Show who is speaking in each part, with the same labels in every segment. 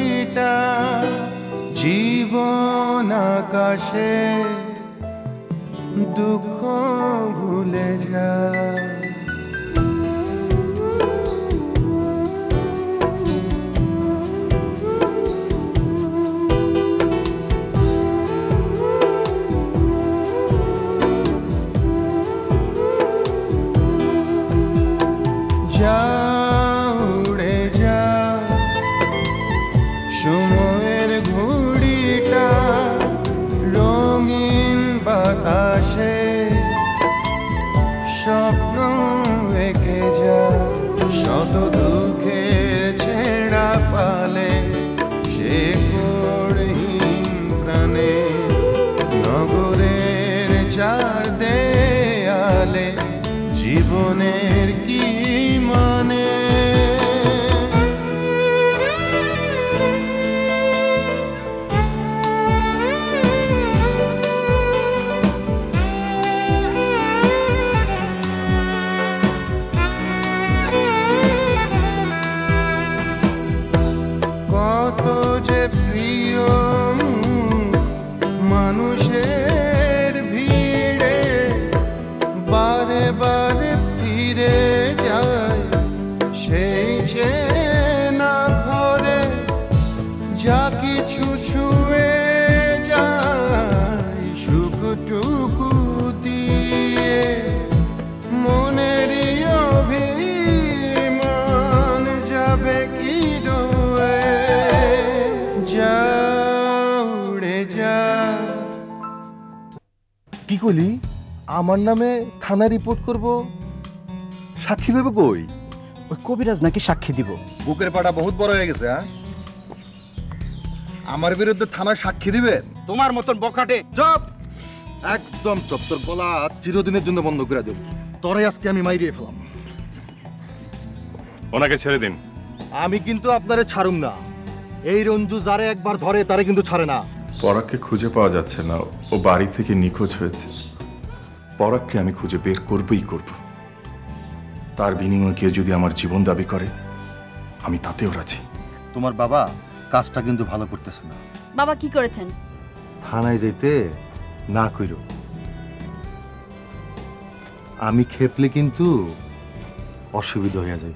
Speaker 1: ঘড়িটা জীবন আকাশে দুঃখ ভুলে যায়। যা উড়ে যা সময়ের ঘড়িটা রঙিন বাতাসে স্বপ্ন এঁকে যা শত দুঃখের ছেঁড়া পালে সে পড়হীন প্রাণে নগরের চার দেয়ালে জীবনের কি মানে। কত যে প্রিয় মানুষের ভিড়ে বারে বারে ফিরে যায় সেই চেনা ঘরে যা কিছু ছুঁয়ে যায় সুখটুকু দিয়ে মনেরই অভিমান যাবে কি ডুবে। যা উড়ে যা।
Speaker 2: কি কইলি? আমার নামে থানা রিপোর্ট করব? সাক্ষী দেবে কই?
Speaker 3: ওই কবিরাজ নাকি সাক্ষী দিব।
Speaker 2: বুকের পাটা বহুত বড় হয়ে গেছে। হ্যাঁ, আমার বিরুদ্ধে থানায় সাক্ষী দিবেন?
Speaker 3: তোমার মতন বখাটে
Speaker 2: চুপ, একদম চুপ। তোর গলা চিরদিনের জন্য বন্ধ করে দেব। তোরে আজকে আমি মাইরিয়ে ফেলাম।
Speaker 4: ওনাকে ছেড়ে দিন।
Speaker 2: আমি কিন্তু আপনারে ছাড়ুম না। এই রঞ্জু যারে একবার ধরে তারে কিন্তু ছাড়ে না।
Speaker 4: পরাগকে খুঁজে পাওয়া যাচ্ছে না, ও বাড়ি থেকে নিখোঁজ হয়েছে। পরাগকে আমি খুঁজে বের করবই করব। তার বিনিময়ে কেউ যদি আমার জীবন দাবি করে আমি তাতেও রাজি।
Speaker 2: তোমার বাবা কাজটা কিন্তু ভালো করতেছে না।
Speaker 5: বাবা কি করেছেন?
Speaker 2: থানায় যেতে না কইরো। আমি খেপলে কিন্তু অসুবিধা হইয়া যাইব।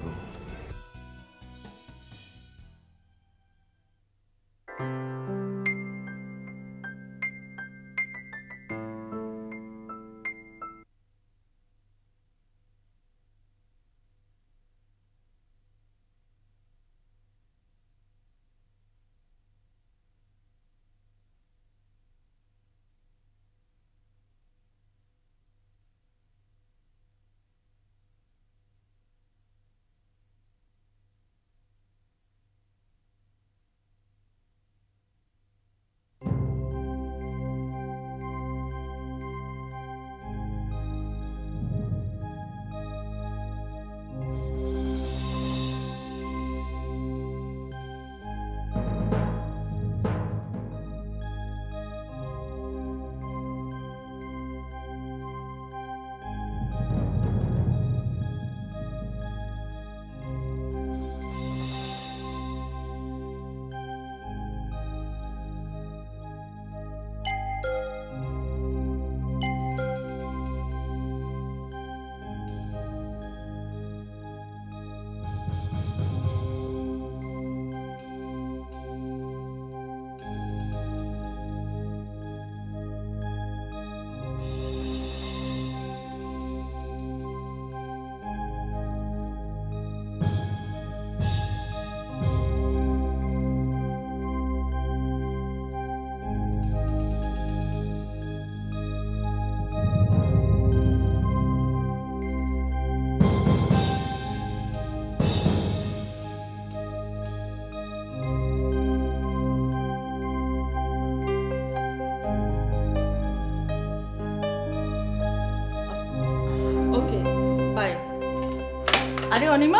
Speaker 6: আরে অনিমা,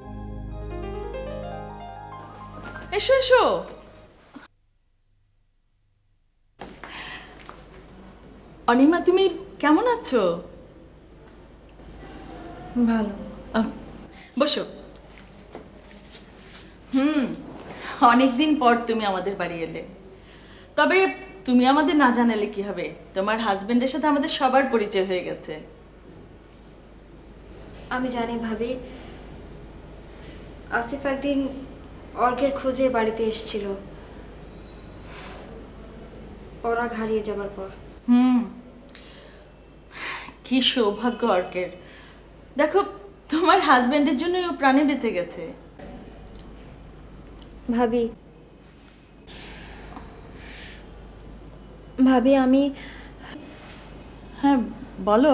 Speaker 6: এসো এসো। অনিমা তুমি কেমন আছো?
Speaker 5: ভালো।
Speaker 6: বসো। অনেকদিন পর তুমি আমাদের বাড়ি এলে। তবে তুমি আমাদের না জানালে কি হবে, তোমার হাজবেন্ডের সাথে আমাদের সবার পরিচয় হয়ে গেছে।
Speaker 5: আমি জানি ভাবি, আসিফ একদিন অর্কের খোঁজে বাড়িতে এসেছিল পরাগ হারিয়ে যাবার পর।
Speaker 6: কি সৌভাগ্য অর্কের, দেখো তোমার হাজবেন্ডের জন্য ও প্রাণে বেঁচে গেছে।
Speaker 5: ভাবি ভাবি আমি
Speaker 6: হ্যাঁ বলো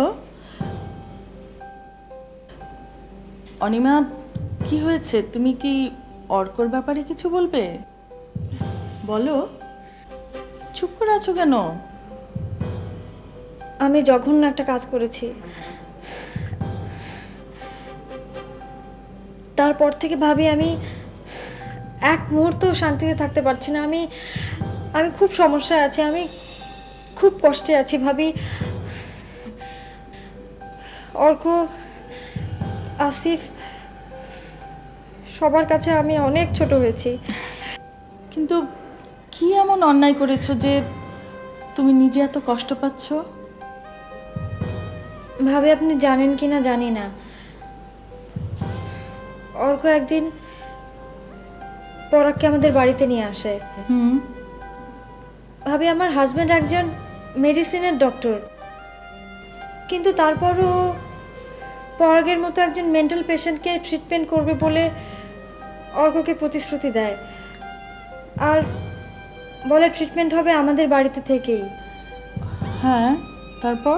Speaker 6: অনিমা, কি হয়েছে? তুমি কি অর্কর ব্যাপারে কিছু বলবে? বলো, চুপ করে আছো কেন?
Speaker 5: আমি জঘন্য একটা কাজ করেছি, তারপর থেকে ভাবি আমি এক মুহূর্ত শান্তিতে থাকতে পারছি না। আমি খুব সমস্যায় আছি, আমি খুব কষ্টে আছি ভাবি। অর্ক, আসিফ, সবার কাছে আমি অনেক ছোট হয়েছি।
Speaker 6: কিন্তু কি এমন অন্যায় করেছো যে তুমি নিজে এত কষ্ট পাচ্ছ?
Speaker 5: ভাবি আপনি জানেন কি না জানি না, অর্ক একদিন পরাগকে আমাদের বাড়িতে নিয়ে আসে। ভাবি আমার হাজবেন্ড একজন মেডিসিনের ডক্টর, কিন্তু তারপরও পরাগের মতো একজন মেন্টাল পেশেন্টকে ট্রিটমেন্ট করবে বলে অর্ককে প্রতিশ্রুতি দেয়, আর বলে ট্রিটমেন্ট হবে আমাদের বাড়িতে থেকেই।
Speaker 6: হ্যাঁ, তারপর?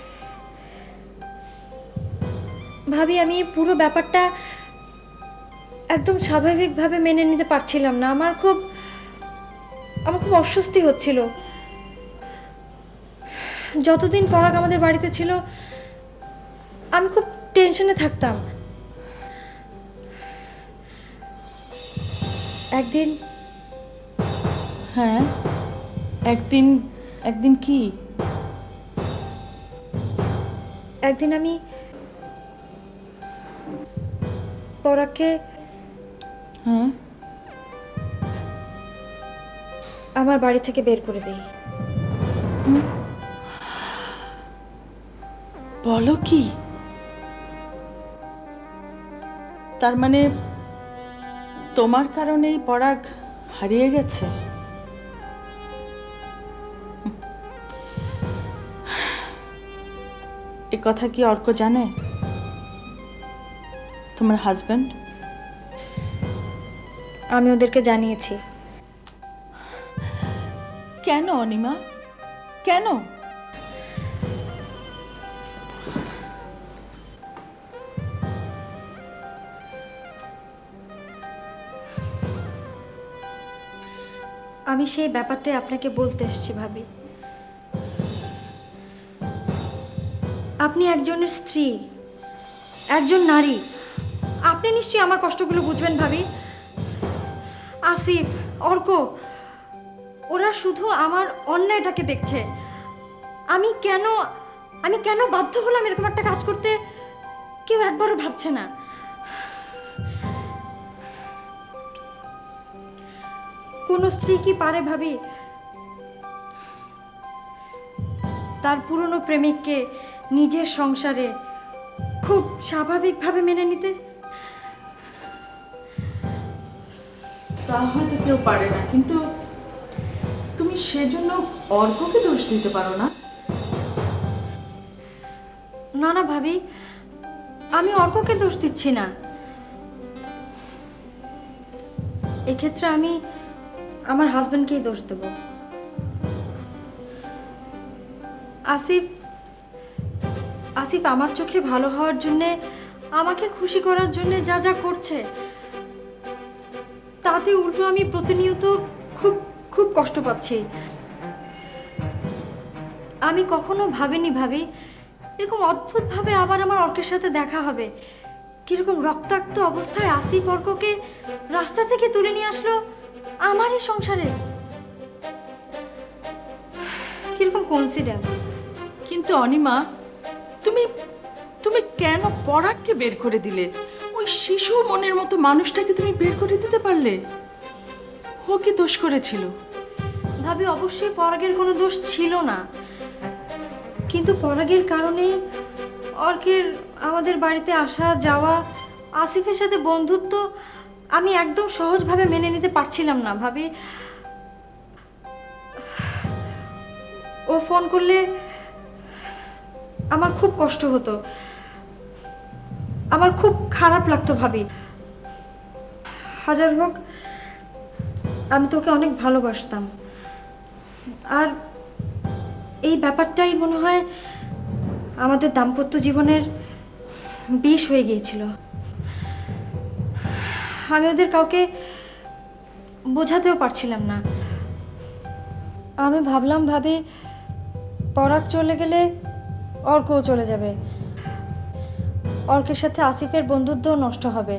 Speaker 5: ভাবি আমি এই পুরো ব্যাপারটা একদম স্বাভাবিকভাবে মেনে নিতে পারছিলাম না। আমার খুব অস্বস্তি হচ্ছিল। যতদিন পরাগ আমাদের বাড়িতে ছিল আমি খুব টেনশনে থাকতাম। একদিন
Speaker 6: হ্যাঁ, একদিন কি?
Speaker 5: একদিন আমি পরাগকে
Speaker 6: হ্যাঁ
Speaker 5: আমার বাড়ি থেকে বের করে দেই।
Speaker 6: বলো কি? তার মানে তোমার কারণেই পরাগ হারিয়ে গেছে? এ কথা কি অর্ক জানে, তোমার হাজবেন্ড?
Speaker 5: আমি ওদেরকে জানিয়েছি।
Speaker 6: কেন অনিমা, কেন?
Speaker 5: আমি সেই ব্যাপারটাই আপনাকে বলতে এসেছি ভাবি। আপনি একজনের স্ত্রী, একজন নারী, আপনি নিশ্চয়ই আমার কষ্টগুলো বুঝবেন ভাবি। আসিফ, অর্ক, ওরা শুধু আমার অন্যায়টাকে দেখছে। আমি কেন বাধ্য হলাম এরকম একটা কাজ করতে, কেউ একবারও ভাবছে না। কোন স্ত্রী কি পারে ভাবি তার পুরনো প্রেমিককে নিজের সংসারে খুব স্বাভাবিকভাবে মেনে নিতে?
Speaker 6: তা হয়তো কেউ পারে না, কিন্তু তুমি সেজন্য অর্ককে দোষ দিতে পারো না।
Speaker 5: না না ভাবি, আমি অর্ককে দোষ দিচ্ছি না। এক্ষেত্রে আমি আমার হাজবেন্ডকেই দোষ দেব। আসিফ আমার চোখে ভালো হওয়ার জন্যে, আমাকে খুশি করার জন্যে যা যা করছে, তাতে উল্টো আমি প্রতিনিয়ত খুব খুব কষ্ট পাচ্ছি। আমি কখনো ভাবিনি ভাবি এরকম অদ্ভুতভাবে আবার আমার অর্কের সাথে দেখা হবে। কিরকম রক্তাক্ত অবস্থায় আসিফ অর্ককে রাস্তা থেকে তুলে নিয়ে আসলো আমারই সংসারে। কিরকম কোইন্সিডেন্স।
Speaker 6: কিন্তু অনিমা, তুমি কেন পরাগকে বের করে দিলে? ওই শিশু মনের মতো মানুষটাকে তুমি বের করে দিতে পারলে? ও কি দোষ করেছিল?
Speaker 5: ভাবি অবশ্যই পরাগের কোনো দোষ ছিল না, কিন্তু পরাগের কারণেই অর্কের আমাদের বাড়িতে আসা যাওয়া, আসিফের সাথে বন্ধুত্ব আমি একদম সহজভাবে মেনে নিতে পারছিলাম না। ভাবি ও ফোন করলে আমার খুব কষ্ট হতো, আমার খুব খারাপ লাগতো। ভাবি হাজার হোক আমি তোকে অনেক ভালোবাসতাম, আর এই ব্যাপারটাই মনে হয় আমাদের দাম্পত্য জীবনের বিষ হয়ে গিয়েছিল। আমি ওদের কাউকে বোঝাতেও পারছিলাম না। আমি ভাবলাম ভাবি পরাগ চলে গেলে অর্কও চলে যাবে, অর্কের সাথে আসিফের বন্ধুত্বও নষ্ট হবে।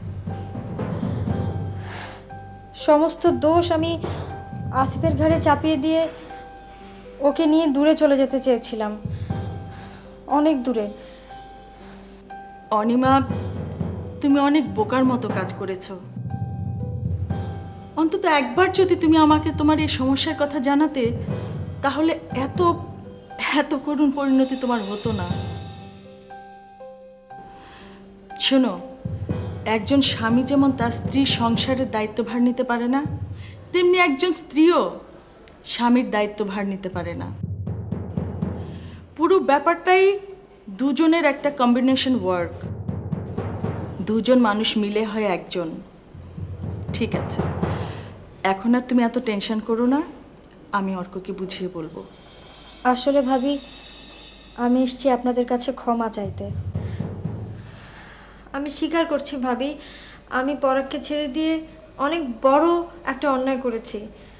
Speaker 5: সমস্ত দোষ আমি আসিফের ঘাড়ে চাপিয়ে দিয়ে ওকে নিয়ে দূরে চলে যেতে চেয়েছিলাম, অনেক দূরে।
Speaker 6: অনিমা, তুমি অনেক বোকার মতো কাজ করেছো। অন্তত একবার যদি তুমি আমাকে তোমার এই সমস্যার কথা জানাতে, তাহলে এত এত করুণ পরিণতি তোমার হতো না। শোনো, একজন স্বামী যেমন তার স্ত্রীর সংসারের দায়িত্বভার নিতে পারে না, তেমনি একজন স্ত্রীও স্বামীর দায়িত্বভার নিতে পারে না। পুরো ব্যাপারটাই দুজনের একটা কম্বিনেশন ওয়ার্ক। দুজন মানুষ মিলে হয় একজন। ঠিক আছে, এখন আর তুমি এত টেনশন করো না, আমি অর্ককে বুঝিয়ে বলবো।
Speaker 5: আসলে ভাবি আমি এসেছি আপনাদের কাছে ক্ষমা চাইতে। আমি স্বীকার করছি ভাবি, আমি পরাগকে ছেড়ে দিয়ে অনেক বড় একটা অন্যায় করেছি।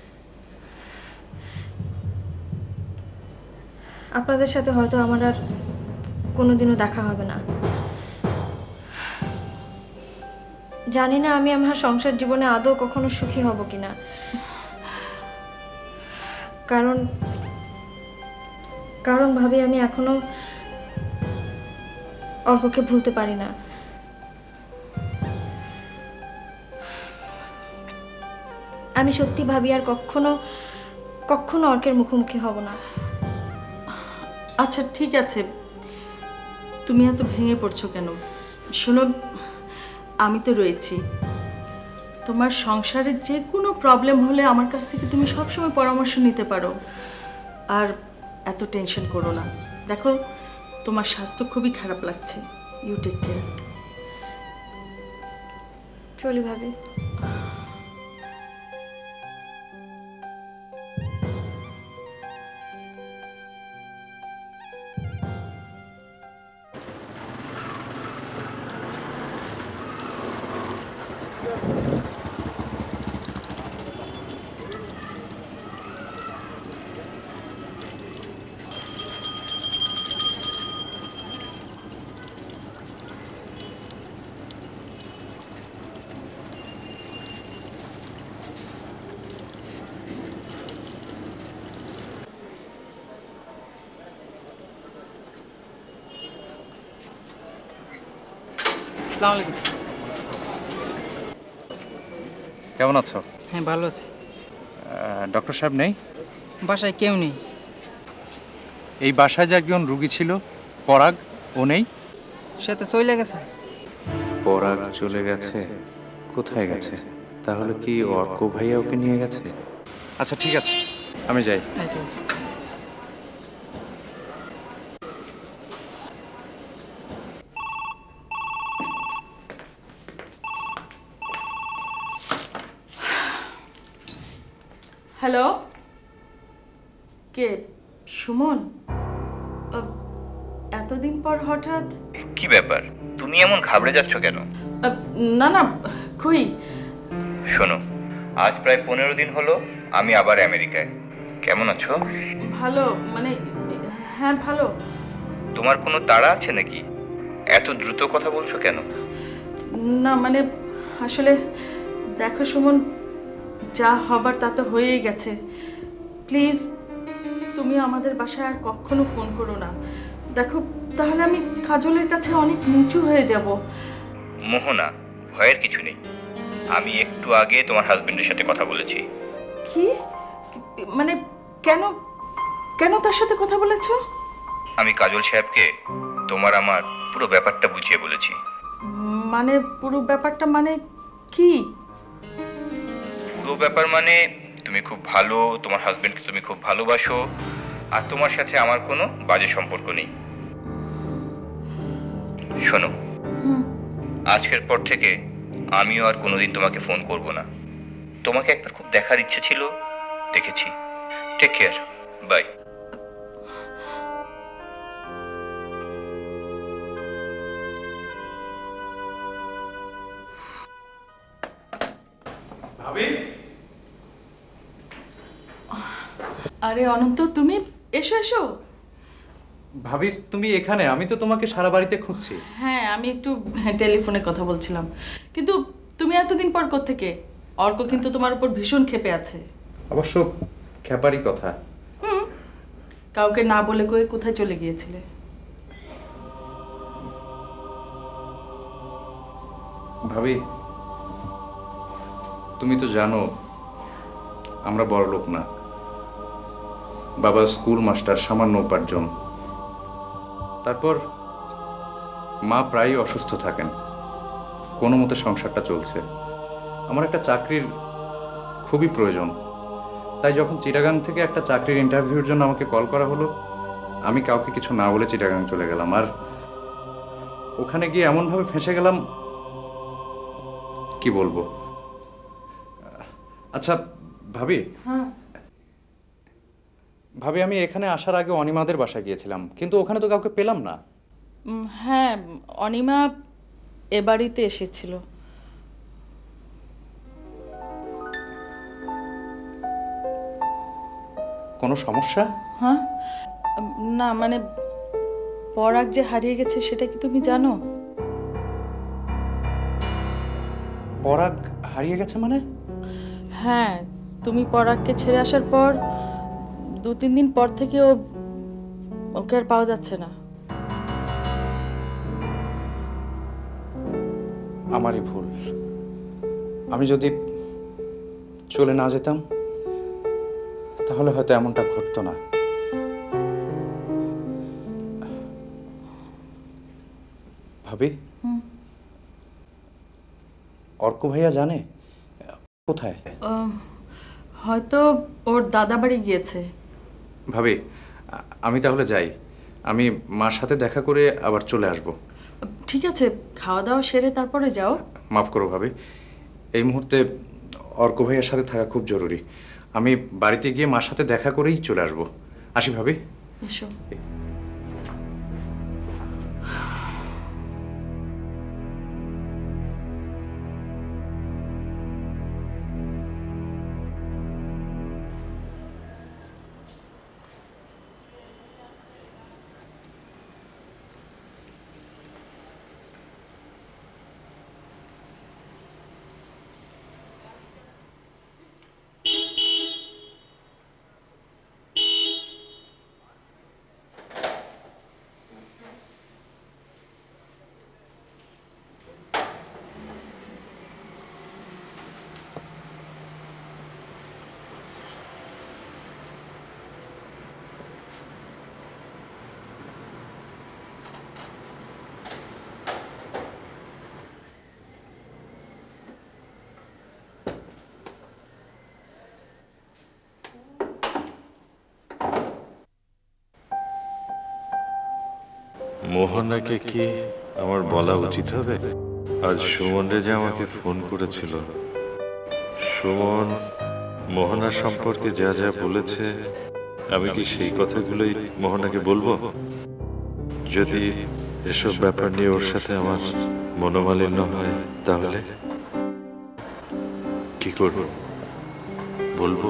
Speaker 5: আপনাদের সাথে হয়তো আমার আর কোনোদিনও দেখা হবে না। জানি না আমি আমার সংসার জীবনে আদৌ কখনো সুখী হব কিনা, কারণ কারণ ভাবি আমি এখনো অর্ককে ভুলতে পারি না। আমি সত্যি ভাবি আর কখনো কখনো অর্কের মুখোমুখি হব না।
Speaker 6: আচ্ছা ঠিক আছে, তুমি এত ভেঙে পড়ছো কেন? শোনো, আমি তো রয়েছি। তোমার সংসারের যে কোনো প্রবলেম হলে আমার কাছ থেকে তুমি সবসময় পরামর্শ নিতে পারো। আর এত টেনশন করো না। দেখো, তোমার স্বাস্থ্য খুবই খারাপ লাগছে। You take care.
Speaker 5: চলি ভাবি।
Speaker 7: আসসালামু আলাইকুম।
Speaker 8: কেমন আছো?
Speaker 7: হ্যাঁ ভালো আছি।
Speaker 8: ডক্টর সাহেব নেই?
Speaker 7: বাসায় কেউ নেই।
Speaker 8: এই বাসায় যে একজন রুগী ছিল পরাগ, ও নেই?
Speaker 7: সে তো চলে গেছে।
Speaker 8: পরাগ চলে গেছে? কোথায় গেছে? তাহলে কি অর্ক ভাইয়া ওকে নিয়ে গেছে? আচ্ছা ঠিক আছে, আমি যাই।
Speaker 7: হ্যাঁ ঠিক আছে।
Speaker 6: হ্যালো, কে? সুমন? এতদিন পর হঠাৎ?
Speaker 9: কি ব্যাপার, তুমি এমন ঘাবড়ে যাচ্ছ কেন?
Speaker 6: না না, কই।
Speaker 9: শোনো, আজ প্রায় 15 দিন হলো আমি আবার আমেরিকায়। কেমন আছো?
Speaker 6: ভালো, মানে হ্যাঁ ভালো।
Speaker 9: তোমার কোনো তাড়া আছে নাকি? এত দ্রুত কথা বলছো কেন?
Speaker 6: না মানে আসলে দেখো সুমন, যা হবার তা তো হয়েই গেছে। প্লিজ তুমি আমাদের বাসায় আর কখনো ফোন করো না। দেখো, তাহলে আমি কাজলের কাছে অনেক নিচু হয়ে যাব।
Speaker 9: মোহনা, ভয়ের কিছু নেই। আমি একটু আগে তোমার হাজবেন্ডের সাথে কথা বলেছি।
Speaker 6: কি? মানে কেন কেন তার সাথে কথা বলেছো?
Speaker 9: আমি কাজল সাহেবকে তোমার আমার পুরো ব্যাপারটা বুঝিয়ে বলেছি।
Speaker 6: মানে পুরো ব্যাপারটা মানে কি?
Speaker 9: পুরো ব্যাপার মানে তুমি খুব ভালো, তোমার হাজবেন্ডকে তুমি খুব ভালোবাসো, আর তোমার সাথে আমার কোনো বাজে সম্পর্ক নেই। শোনো, আজকের পর থেকে আমিও আর কোনোদিন তোমাকে ফোন করব না। তোমাকে একবার খুব দেখার ইচ্ছে ছিল, দেখেছি। Take care, bye.
Speaker 8: ভাবি,
Speaker 6: আরে অনন্ত, তুমি এসো এসো।
Speaker 8: ভাবি তুমি এখানে? আমি তো তোমাকে সারা বাড়িতে খুঁজছি।
Speaker 6: হ্যাঁ, আমি একটু টেলিফোনে কথা বলছিলাম, কিন্তু তুমি এতদিন পর কোত্থেকে? অর্ক কিন্তু তোমার উপর ভীষণ ক্ষেপে আছে।
Speaker 8: অবশ্য খেপারই কথা।
Speaker 6: কাউকে না বলে কয়ে কোথায় চলে গিয়েছিলে?
Speaker 8: ভাবি, তুমি তো জানো আমরা বড়লোক না। বাবা স্কুল মাস্টার, সামান্য উপার্জন। তারপর মা প্রায়ই অসুস্থ থাকেন, কোনো মতে সংসারটা চলছে। আমার একটা চাকরির খুবই প্রয়োজন, তাই যখন চিটাগাং থেকে একটা চাকরির ইন্টারভিউর জন্য আমাকে কল করা হলো, আমি কাউকে কিছু না বলে চিটাগাং চলে গেলাম। আর ওখানে গিয়ে এমনভাবে ফেঁসে গেলাম, কি বলবো। আচ্ছা ভাবি, ভাবি আমি এখানে আসার আগে অনিমাদের বাসায় গিয়েছিলাম, কিন্তু ওখানে তো কাউকে পেলাম না।
Speaker 6: হ্যাঁ, অনিমা এ বাড়িতে এসেছিল।
Speaker 8: কোনো সমস্যা?
Speaker 6: হ্যাঁ, না মানে পরাগ যে হারিয়ে গেছে সেটা কি তুমি জানো?
Speaker 8: পরাগ হারিয়ে গেছে মানে?
Speaker 6: হ্যাঁ, তুমি পরাগকে ছেড়ে আসার পর 2-3 দিন পর থেকে ওকে আর পাওয়া যাচ্ছে না।
Speaker 8: আমারই ভুল। আমি যদি চলে না যেতাম তাহলে হয়তো এমনটা ঘটতো না। ভাবি, অর্ক ভাইয়া জানে কোথায়?
Speaker 6: হয়তো ওর দাদা বাড়ি গিয়েছে।
Speaker 8: ভাবি আমি তাহলে যাই, আমি মার সাথে দেখা করে আবার চলে আসব।
Speaker 6: ঠিক আছে, খাওয়া দাওয়া সেরে তারপরে যাও।
Speaker 8: মাফ করো ভাবি, এই মুহূর্তে অর্ক ভাইয়ের সাথে থাকা খুব জরুরি। আমি বাড়িতে গিয়ে মার সাথে দেখা করেই চলে আসব। আসি ভাবি।
Speaker 6: এসো।
Speaker 10: মোহনাকে কি আমার বলা উচিত হবে? আজ সুমন রে যে আমাকে ফোন করেছিল, সুমন মোহনার সম্পর্কে যা যা বলেছে, আমি কি সেই কথাগুলোই মোহনাকে বলবো? যদি এসব ব্যাপার নিয়ে ওর সাথে আমার মনোমালিন্য হয় তাহলে কি করব? বলবো?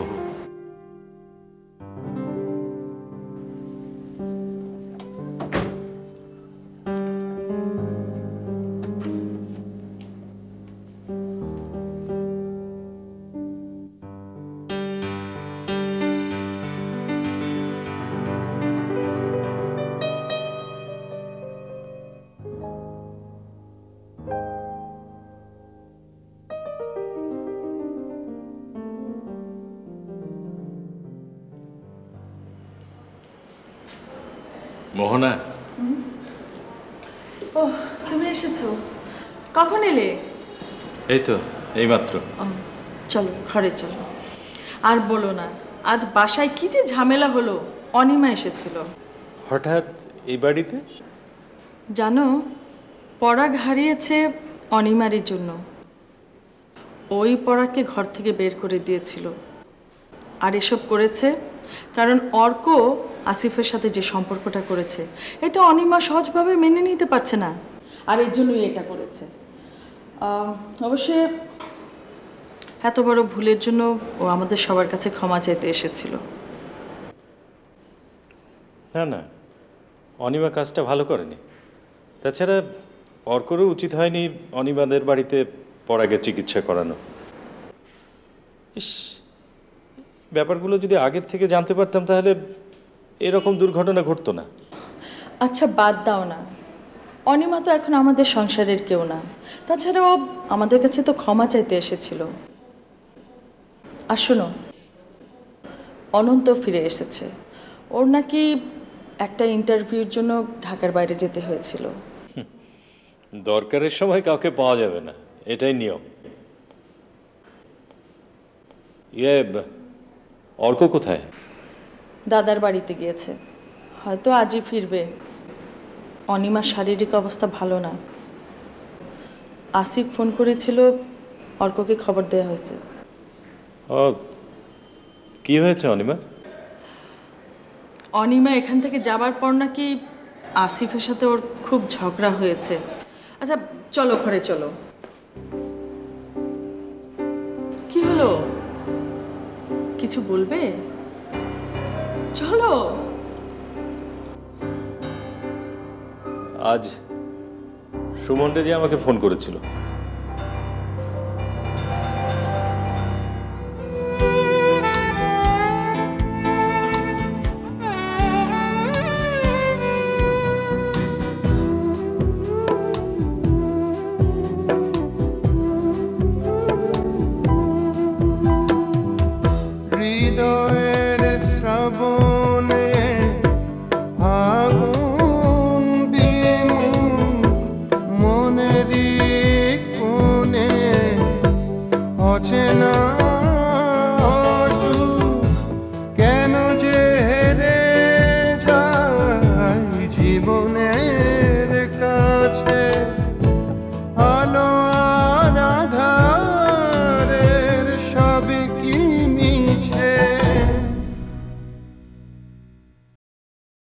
Speaker 10: মোহনা,
Speaker 6: ও তুমি এসেছো, কখন এলে?
Speaker 10: এই তো এইমাত্র।
Speaker 6: চলো ঘরে চলো। আর বলো না, আজ বাসায় কি যে ঝামেলা হলো। অনিমা এসেছিল।
Speaker 10: হঠাৎ এই বাড়িতে?
Speaker 6: জানো, পরাগ হারিয়েছে অনিমারের জন্য। ওই পরাগকে ঘর থেকে বের করে দিয়েছিল। আর এসব করেছে কারণ অর্ক আসিফের সাথে যে সম্পর্কটা করেছে এটা অনিমা সহজভাবে মেনে নিতে পারছে না, আর এর জন্যই এটা করেছে। অবশ্যই এত বড় ভুলের জন্য ও আমাদের সবার কাছে ক্ষমা চাইতে এসেছিল।
Speaker 10: না না, অনিমা কাজটা ভালো করেনি। তাছাড়া অর্করও উচিত হয়নি অনিমাদের বাড়িতে পরাগের চিকিৎসা করানো। ইস, ব্যাপারগুলো যদি আগের থেকে জানতে পারতাম তাহলে এরকম দুর্ঘটনা ঘটতো না।
Speaker 6: আচ্ছা বাদ দাও না, অনিমা তো এখন আমাদের সংসারের কেউ না। তাছাড়াও আমাদের কাছে তো ক্ষমা চাইতে এসেছিল। আর শোনো, অনন্ত ফিরে এসেছে। ওর নাকি একটা ইন্টারভিউর জন্য ঢাকার বাইরে যেতে হয়েছিল।
Speaker 10: দরকারের সময় কাউকে পাওয়া যাবে না, এটাই নিয়ম। অর্ক কোথায়?
Speaker 6: দাদার বাড়িতে গিয়েছে, হয়তো আজই ফিরবে। অনিমার শারীরিক অবস্থা ভালো না। আসিফ ফোন করেছিল, অর্ককে খবর দেওয়া হয়েছে।
Speaker 10: ও, কি হয়েছে অনিমা?
Speaker 6: অনিমা এখান থেকে যাবার পর নাকি আসিফের সাথে ওর খুব ঝগড়া হয়েছে। আচ্ছা চলো ঘরে চলো। কি হলো, কিছু বলবে? চলো।
Speaker 10: আজ সুমন যে আমাকে ফোন করেছিল,